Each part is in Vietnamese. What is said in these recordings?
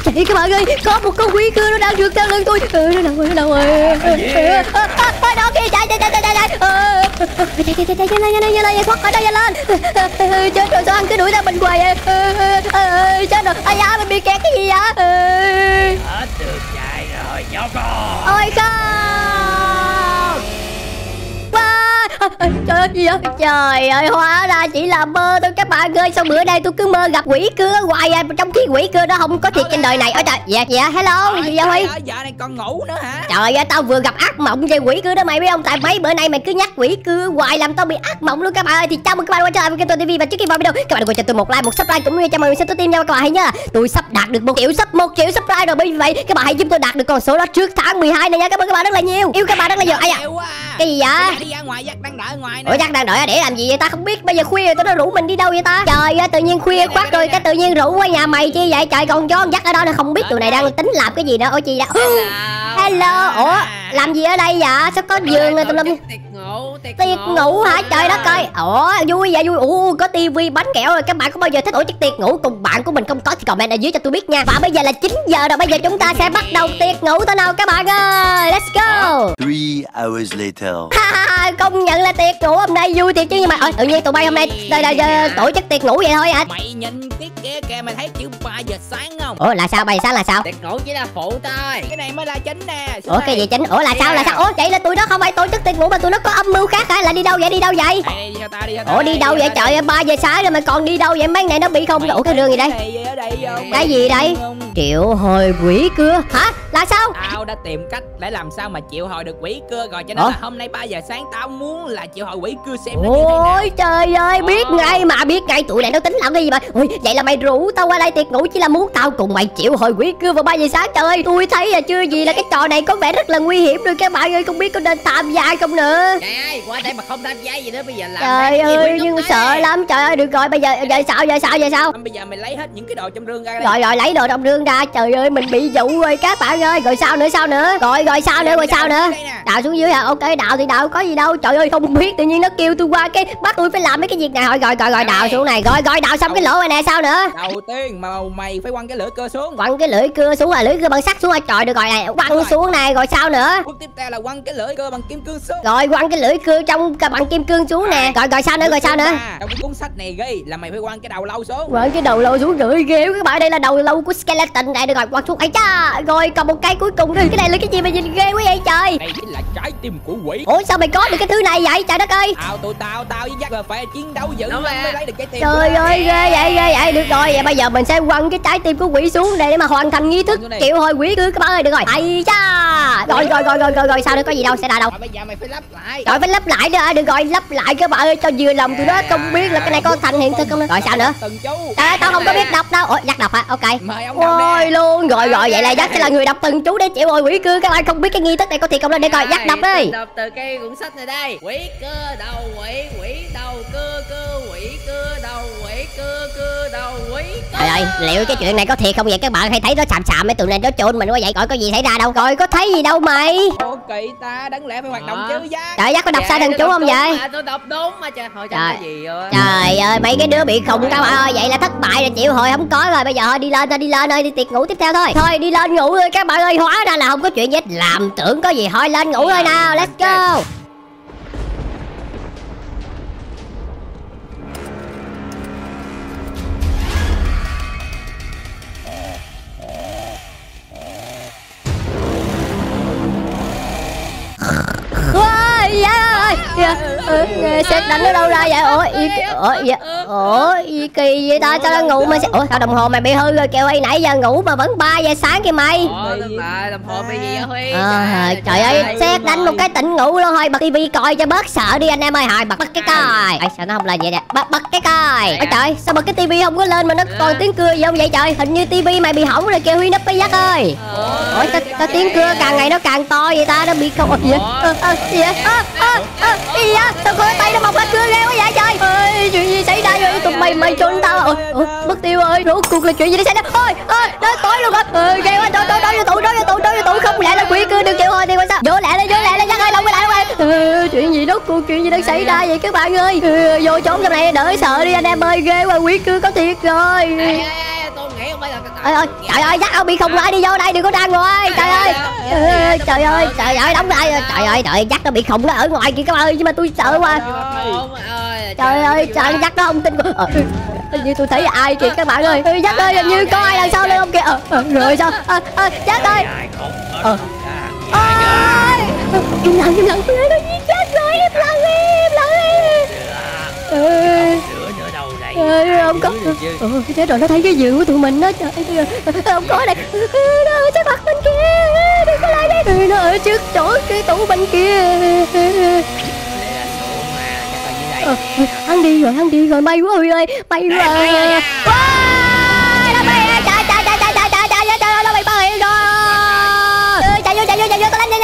Chạy các bạn ơi, có một con quỷ cưa nó đang rượt theo lưng tôi. Nó đâu rồi, nó đâu rồi. Đó kia, chạy. Nhanh lên, thoát khỏi đây, nhanh lên. Chết rồi, sao anh cứ đuổi theo mình hoài vậy? Chết rồi, ai da, mình bị kẹt cái gì vậy? Hết đường chạy rồi, nhóc con. Ôi không. Trời ơi, gì vậy? Trời ơi, hóa ra chỉ là mơ thôi các bạn ơi. Sao bữa nay tôi cứ mơ gặp quỷ cưa hoài à, trong khi quỷ cưa nó không có thiệt trên đời này. Ôi trời, dạ, hello, gì vậy Huy? Giờ này còn ngủ nữa hả? Trời ơi, tao vừa gặp ác mộng về quỷ cưa đó mày biết không? Tại mấy bữa nay mày cứ nhắc quỷ cưa hoài làm tao bị ác mộng luôn các bạn ơi. Thì chào mừng các bạn quay trở lại với kênh Tôi TV, và trước khi vào video các bạn đừng quên cho tôi một like, một subscribe cũng như cho mọi người xem tôi tim nha các bạn. Hãy nhớ là tôi sắp đạt được 1 triệu subscribe rồi, bởi vậy các bạn hãy giúp tôi đạt được con số đó trước tháng 12 này nha. Cảm ơn các bạn rất là nhiều, yêu các bạn rất là nhiều. Ai à, cái gì vậy? Đi ra ngoài, Jack đang đợi ở ngoài nè. Ủa Jack đang đợi để làm gì vậy ta? Không biết bây giờ khuya rồi, tao nó rủ mình đi đâu vậy ta? Trời ơi, tự nhiên khuya khoắt rồi cái tự nhiên rủ qua nhà mày chi vậy? Trời, còn John Jack ở đó nữa, không biết tụi này đang tính làm cái gì nữa. Ôi chị đã. Hello. Ủa làm gì ở đây vậy? Sao có giường này tụi lâm? Tiệc ngủ hả? Trời đất ơi. Ủa vui vậy, vui. Có tivi bánh kẹo rồi. Các bạn có bao giờ thích tổ chức tiệc ngủ cùng bạn của mình không? Có thì comment ở dưới cho tôi biết nha. Và bây giờ là 9 giờ rồi, bây giờ chúng ta sẽ bắt đầu tiệc ngủ thôi nào các bạn ơi. Let's go. 3 hours later. Công nhận là tiệc ngủ hôm nay vui thiệt chứ, nhưng mà tự nhiên tụi bay hôm nay tổ chức tiệc ngủ vậy thôi hả? Mày nhìn tiết kia kìa, mày thấy chữ 3 giờ sáng không? Ủa là sao? 3 giờ sáng là sao? Tiệc ngủ chỉ là phụ thôi, cái này mới là chính nè. Ủa cái gì chính? Ủa là sao? Ủa vậy là tụi nó không phải tổ chức tiệc ngủ mà tụi nó có âm mưu khác hả? Là đi đâu vậy? Ủa đi đâu vậy? Trời ơi, 3 giờ sáng rồi mà còn đi đâu vậy? Mấy này nó bị không? Ủa cái rương gì đây? Cái gì đây? Triệu hồi quỷ cưa hả? Là sao? Tao đã tìm cách để làm sao mà triệu hồi được quỷ cưa rồi, cho nên là hôm nay 3 giờ sáng tao muốn là triệu hồi quỷ cưa xem nó như thế nào. Ôi trời ơi, biết ngay tụi này nó tính làm cái gì mà. Ui, vậy là mày rủ tao qua đây tiệc ngủ chỉ là muốn tao cùng mày triệu hồi quỷ cưa vào 3 giờ sáng. Trời ơi, tôi thấy là chưa gì là cái trò này có vẻ rất là nguy hiểm rồi các bạn ơi, không biết có nên tham gia không nữa. Trời ơi, qua đây mà không tham gia gì nữa, bây giờ làm. Trời ơi, nhưng sợ lắm. Trời ơi, được rồi, bây giờ sao? Bây giờ mày lấy hết những cái đồ trong rương ra. Rồi lấy đồ trong rương ra. Trời ơi, mình bị dụ rồi các bạn ơi. Rồi sao nữa? Rồi sao nữa? Đào xuống dưới hả? Ok, đào thì đào, có gì đâu. Trời ơi, không biết tự nhiên nó kêu tôi qua cái bắt tôi phải làm mấy cái việc này. Rồi đào xuống này. Rồi đào xong cái lỗ này nè, sao nữa? Đầu tiên mà mày phải quăng cái lưỡi cưa xuống. Quăng cái lưỡi cưa xuống à? Lưỡi cưa bằng sắt xuống à? Trời được rồi này, quăng xuống này. Rồi sao nữa? Bước tiếp theo là quăng cái lưỡi cưa bằng kim cương xuống. Rồi quăng cái lưỡi cưa trong bằng kim cương xuống nè. Rồi sao nữa? Trong cái cuốn sách này ghi là mày phải quăng cái đầu lâu xuống. Quăng cái đầu lâu xuống gửi ghê các bạn. Đây là đầu lâu của skeleton này. Được rồi, quăng xuống. Ấy cha. Rồi còn một cái cuối cùng. Cái này là cái gì mà nhìn ghê quá vậy trời? Đây chính là trái tim của quỷ. Ủa sao mày có được cái thứ này vậy? Trời đất ơi. Tao với Jack là phải chiến đấu dữ lắm mới lấy được trái tim. Trời ơi, ghê vậy. Được rồi, vậy bây giờ mình sẽ quăng cái trái tim của quỷ xuống để mà hoàn thành nghi thức triệu hồi quỷ cưa các bạn ơi. Được rồi. Ai cha. Rồi sao nữa, có gì đâu, sẽ ra đâu. Bây giờ mày phải lắp lại. Rồi phải lắp lại nữa. Được rồi, lắp lại các bạn ơi, cho vừa lòng tụi nó không biết là cái này có thành hiện thực không nữa. Rồi sao nữa? Tao không có biết đọc đâu. Ủa, Jack đọc hả? Ok. Mời ông đọc đi. Luôn. Rồi vậy là Jack sẽ là người đọc từng chú để triệu hồi quỷ cưa. Các bạn không biết cái nghi thức này có thiệt không? Để coi Jack đọc đi. Đọc từ cái cuốn sách này đây. Quỷ cưa đầu quỷ, quỷ đầu cưa, quỷ cưa đầu quỷ, cưa đầu quỷ. Trời ơi, liệu cái chuyện này có thiệt không vậy các bạn? Hay thấy nó xàm mấy tụi này nó trộn mình quá vậy? Coi có gì xảy ra đâu. Coi có thấy gì đâu mày. Ủa kỳ ta, đáng lẽ phải hoạt động chứ Jack. Trời, Jack có đọc sai thần chú không vậy? Tôi đọc đúng mà trời. Thôi cái gì rồi. Trời ơi, mấy cái đứa bị khùng các bạn ơi. Vậy là thất bại rồi, chịu hồi không có rồi. Bây giờ thôi đi lên ơi, đi tiệc ngủ tiếp theo thôi. Thôi đi lên ngủ thôi các bạn ơi. Hóa ra là không có chuyện gì hết. Làm tưởng có gì, thôi lên ngủ thôi nào. Let's go. Sếp đánh nó đâu ra vậy? Ủa kỳ vậy ta? Sao đang ngủ mà ủa sao đồng hồ mày bị hư rồi kêu ơi, nãy giờ ngủ mà vẫn 3 giờ sáng kìa mày. Đồng hồ bị gì Huy? Trời ơi, sếp đánh một cái tỉnh ngủ luôn. Thôi bật tivi coi cho bớt sợ đi anh em ơi. Bật cái coi. Sao nó không lên vậy nè? Bật cái coi. Ôi trời, sao bật cái tivi không có lên mà nó còn tiếng cưa gì không vậy trời? Hình như tivi mày bị hỏng rồi kêu Huy nấp với Jack ơi. Ủa sao tiếng cưa càng ngày nó càng to vậy ta? Nó bị không gì vậy? Gì á? Sao có tay nó mọc ra cưa ghê quá vậy trời? Chuyện gì xảy ra vậy? Tụi mày trốn tao. Mất tiêu ơi, rốt cuộc là chuyện gì xảy ra? Ôi nó tối luôn rồi. Ghê quá. Đối tụ không lẽ là quỷ cưa được triệu hồi thì sao? Vô lẹ lên Jack ơi, lại. Chuyện gì rốt cuộc chuyện gì đang xảy ra vậy các bạn ơi? Vô trốn trong này đỡ sợ đi anh em ơi, ghê quá, quỷ cưa có thiệt rồi. Tôi nghĩ không phải là Trời ơi, dắt ông bị khùng lại đi vô đây, đừng có ra ngoài. Trời ơi. Trời ơi, đóng lại. Trời ơi, dắt nó bị khùng nó ở ngoài kìa các bạn ơi, nhưng mà tôi sợ quá. Trời ơi, trời dắt nó không tin. Hình như tôi thấy ai kìa các bạn ơi. Dắt ơi, hình như có ai đằng sau lưng ông kìa. Rồi sao? Dắt ơi. Im lặng, tôi thấy nó giết chết rồi. Im lặng không có. Chết rồi, nó thấy cái giường của tụi mình đó. Trời ơi, không có đây. Nó ở trên mặt bên kia. Đừng có lại đây. Nó ở trước chỗ cái tủ bên kia. Hắn đi rồi, may quá Huy ơi, may quá. Nó bay, trời, nó bay bao hiện rồi. Chạy vô, tôi đánh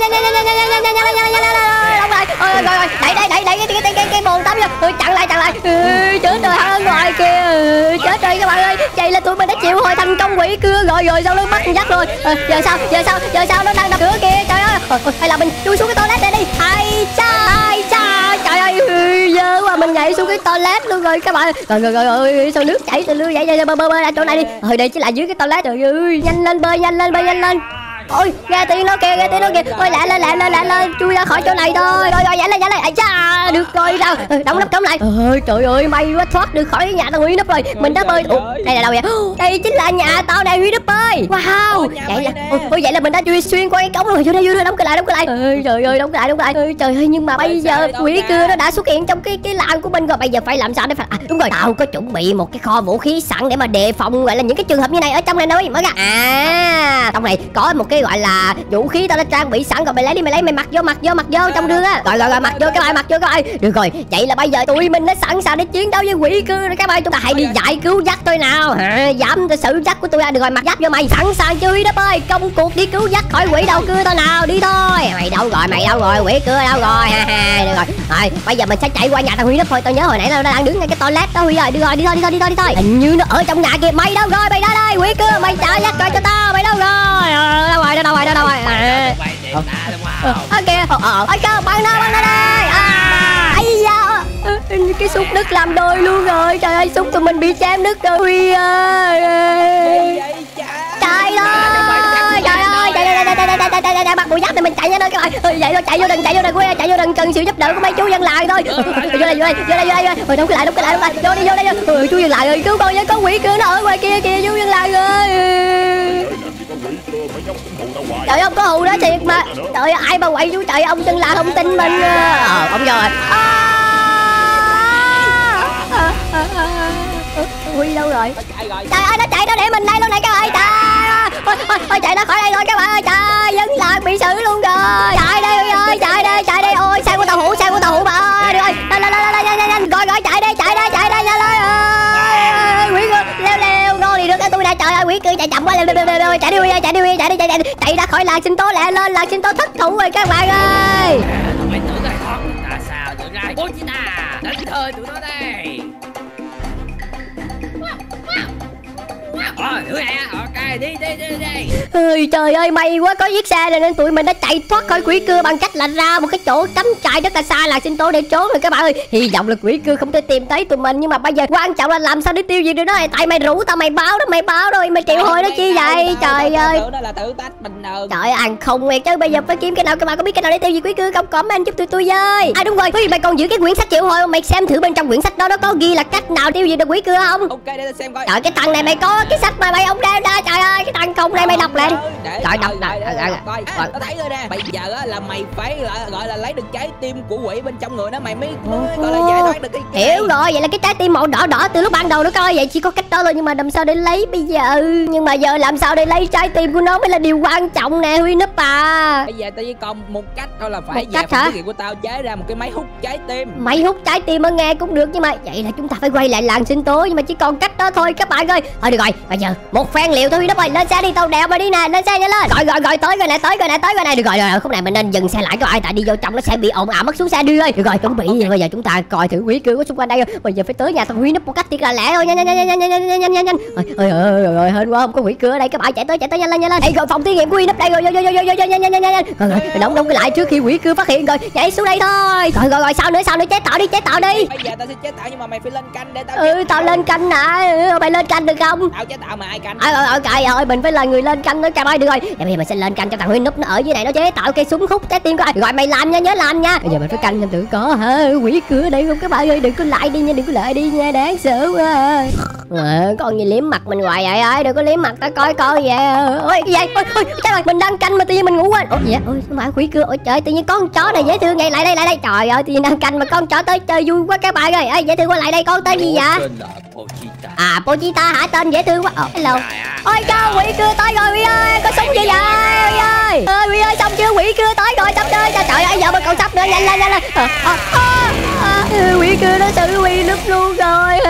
nhanh. Rồi, đẩy bồn tắm vô. Chặn lại. Chết rồi, hắn ở ngoài kìa. Chết rồi các bạn ơi, vậy là tụi mình đã chịu hồi thành công quỷ cưa rồi sau lưng bắt con dắt rồi. Giờ sao nó đang đập cửa kìa. Trời ơi, hay là mình chui xuống cái toilet này đi. Hay cha, trời ơi, dơ quá, mình nhảy xuống cái toilet luôn rồi các bạn. Rồi sao nước chảy từ lưng vậy, bơi ra chỗ này đi. Đây chỉ là dưới cái toilet. Trời ơi, nhanh lên bơi lên. Ôi, nghe tiếng nó kìa. Ôi, lẹ lên, chui ra khỏi chỗ này thôi. Rồi, nhảy lên. Ai cha, được rồi, đâu. Đóng nắp cống lại. Trời ơi, may quá, thoát được khỏi nhà tao Huy núp rồi. Mình đã bơi. Đây là đâu vậy? Đây chính là nhà tao này Huy núp ơi. Wow, vậy là mình đã chui xuyên qua cái cống rồi. Vô đây, đóng cửa lại. Trời ơi, đóng lại. Trời ơi, nhưng mà bây giờ quỷ cưa nó đã xuất hiện trong cái làng của mình rồi. Bây giờ phải làm sao để đúng rồi, tao có chuẩn bị một cái kho vũ khí sẵn để mà đề phòng gọi là những cái trường hợp như này ở trong này đâu. Mở ra. Trong này có một cái gọi là vũ khí tao đã trang bị sẵn rồi, mày lấy mày mặc vô trong đường á. Rồi mặc vô các bạn. Được rồi, vậy là bây giờ tụi mình đã sẵn sàng để chiến đấu với quỷ cưa rồi các bạn. Chúng ta hãy đi giải cứu dắt tôi nào. Dám xử dắt của tôi ra. Được rồi, mặc giáp vô mày, sẵn sàng chưa Huy Đấp ơi? Công cuộc đi cứu dắt khỏi quỷ đầu cưa tao nào, đi thôi. Mày đâu rồi, quỷ cưa đâu rồi? Được rồi, bây giờ mình sẽ chạy qua nhà thằng Huy Đấp thôi. Tao nhớ hồi nãy tao đang đứng ngay cái toilet đó Huy ơi. Đi thôi. Hình như nó ở trong nhà kìa. Mày đâu rồi? Mày ra đây quỷ cưa, mày trả dắt coi cho tao. Mày đâu rồi? Đâu rồi? Ok, bắn nó đây. Ây da, cái xúc đất làm đôi luôn rồi. Trời ơi, xúc tụi mình bị chém đứt rồi Huy ơi. Trời ơi, chạy bắt bụi giáp thì mình chạy nha thôi các bạn. Vậy thôi, chạy vô đừng cần sự giúp đỡ của mấy chú dân làng thôi. Vô đây. Rồi đóng cửa lại. Vô đây. Chú dân làng ơi, cứu con với, có quỷ cưa nó ở ngoài kia kìa chú dân làng ơi. Trời, ông có hù đó thiệt mà. Trời, ai mà quậy chú trời, ông dân làng không tin mình. Ông rồi. Huy đâu rồi? Trời ơi, nó chạy nó để mình đây luôn này các bạn. Trời, thôi chạy ra khỏi đây thôi các bạn ơi. Trời, dân làng bị xử luôn rồi. Chạy đây Huy ơi, chạy đây. Ôi, xe của tàu hũ bà ơi. Được rồi, nhanh. Gọi chạy đây nhanh lên. Quỷ cưa leo ngon thì được cái tôi đã. Trời ơi, quỷ cưa chạy chậm quá. Chạy đi Huy ơi, chạy ra khỏi làng sinh tố, lẹ lên, làng sinh tố thất thủ rồi các bạn ơi. Mày tưởng ai thoát ta sao? Tưởng ai bố chị ta đánh thôi tụi nó đây. Thử nè, ok, đi. Trời ơi, may quá có chiếc xe này nên tụi mình đã chạy thoát khỏi quỷ cưa bằng cách là ra một cái chỗ cắm trại rất là xa là sinh tố để trốn rồi các bạn ơi. Hy vọng là quỷ cưa không thể tìm thấy tụi mình, nhưng mà bây giờ quan trọng là làm sao để tiêu diệt được nó. Tại mày rủ tao, mày báo rồi mày chịu hồi nó chi vậy? Trời ơi, đó là thử thách bình thường. Trời ơi, ăn không nguyệt chứ. Bây giờ phải kiếm cái nào, các bạn có biết cái nào để tiêu diệt quỷ cưa không? Comment giúp tụi tôi với. Đúng rồi, mày còn giữ cái quyển sách chịu hồi không? Mày xem thử bên trong quyển sách đó nó có ghi là cách nào tiêu diệt được quỷ cưa không? Ok, để tao xem coi. Trời, cái thằng này mày có cái sách mà mày không đem ra. Trời ơi, cái thằng khùng này mày đọc lại đi. Trời, đọc coi. Tao thấy rồi nè. Bây giờ là mày phải gọi là lấy được trái tim của quỷ bên trong người nó, mày mới gọi là giải thoát được cái hiểu rồi, vậy là cái trái tim màu đỏ từ lúc ban đầu nó coi vậy chỉ có cách đó thôi, nhưng mà làm sao để lấy bây giờ? Nhưng mà giờ làm sao để lấy trái tim của nó mới là điều quan trọng nè Huy Núp à. Bây giờ tao chỉ còn một cách thôi, là phải về phòng thí nghiệm của tao chế ra một cái máy hút trái tim. Máy hút trái tim á, nghe cũng được, nhưng mà vậy là chúng ta phải quay lại làng sinh tố, nhưng mà chỉ còn cách đó thôi các bạn ơi. Thôi được rồi, bây giờ một phen liệu thôi Huy Núp ơi, lên xe đi. đầu đèo mà đi nè, lên xe nhanh lên. Rồi tới rồi nè. Được rồi, khúc này mình nên dừng xe lại các bạn, tại đi vô trong nó sẽ bị ồn ào mất xuống xe đi ơi. Được rồi, chuẩn bị. Bây giờ chúng ta coi thử quỷ cưa có xung quanh đây không. Bây giờ phải tới nhà thằng Huy núp một cách thiệt là lẹ thôi. Nhanh. Ôi hên quá không có quỷ cưa ở đây các bạn, chạy tới nhanh lên. Đây rồi, phòng thí nghiệm của Huy núp đây rồi. Nhanh. Đóng cái lại trước khi quỷ cưa phát hiện rồi. Nhảy xuống đây thôi. Rồi sao nữa chế tạo đi. Bây giờ tao sẽ chế tạo nhưng mà mày phải lên canh để tao. Tao lên canh nè. Mày lên canh được không? Tao chế tạo mà ai canh. Ok rồi, mình phải là người lên canh đó các bạn. Được rồi, bây giờ mình sẽ lên canh cho thằng Huy núp nó ở dưới này, nó chế tạo cây súng hút trái tim của ai. Rồi mày làm nha, nhớ làm nha. Bây giờ mình phải canh xem thử có hả quỷ cưa ở đây không các bạn ơi. Đừng có lại đi nha, đáng sợ quá. Con gì liếm mặt mình hoài vậy ơi, đừng có liếm mặt tao coi vậy. Ôi cái gì? Ôi trời ơi, mình đang canh mà tự nhiên mình ngủ quên. Ôi gì vậy? Ôi mà quỷ cưa. Ôi trời, tự nhiên con chó này dễ thương ngay lại đây. Trời ơi, tự nhiên đang canh mà con chó tới chơi vui quá các bạn ơi. Ê dễ thương, qua lại đây, con tên gì vậy? Pochita hả? Tên dễ thương quá. Hello. Ôi trời, quỷ cưa tới rồi Huy ơi, có súng gì vậy? Huy ơi xong chưa? Quỷ cưa tới rồi, sắp chơi. Trời ơi, giờ mà còn sắp nữa, nhanh lên. Quỷ cưa nó xử Huy núp luôn rồi.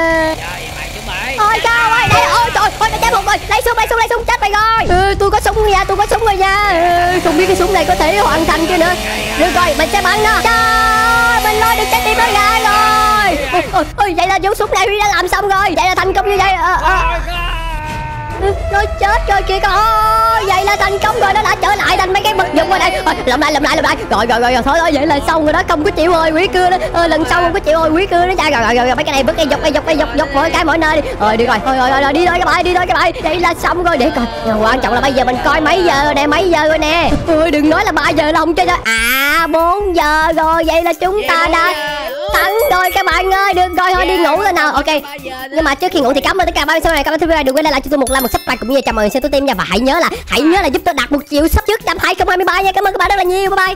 Ôi trời ơi, đây. Ôi trời ơi, nó chết một rồi. Lấy súng chết mày rồi. Tôi có súng rồi nha. Không biết cái súng này có thể hoàn thành chưa nữa. Được rồi, mình sẽ bắn nó. Trời, mình lôi được trái tim nó ra rồi. Ôi vậy là vụ súng này Huy đã làm xong rồi. Vậy là thành công như vậy. Nó chết rồi kìa con. Vậy là thành công rồi, nó đã trở lại thành mấy cái vật dụng rồi đây. Làm lại. Rồi thôi vậy là xong rồi đó, không có chịu rồi quỷ cưa đó. Lần sau không có chịu rồi quỷ cưa đó cha. Rồi mấy cái này vứt dọc mỗi cái mỗi nơi đi. Rồi đi rồi. Thôi đi thôi các bạn. Đây là xong rồi, để coi. Quan trọng là bây giờ mình coi mấy giờ rồi nè. Ôi đừng nói là 3 giờ là không chơi. 4 giờ rồi, vậy là chúng ta đã thắng rồi các bạn ơi. Được rồi, thôi đi ngủ rồi nào. Ok. Nhưng mà trước khi ngủ thì cảm ơn tất cả các bạn sau này các bạn video này đừng quên like cho tôi một like, một subscribe cũng như chào mừng xem tôi team nha, và hãy nhớ là giúp tôi đạt 1 triệu sub trước năm 2023 nha. Cảm ơn các bạn rất là nhiều. Bye bye.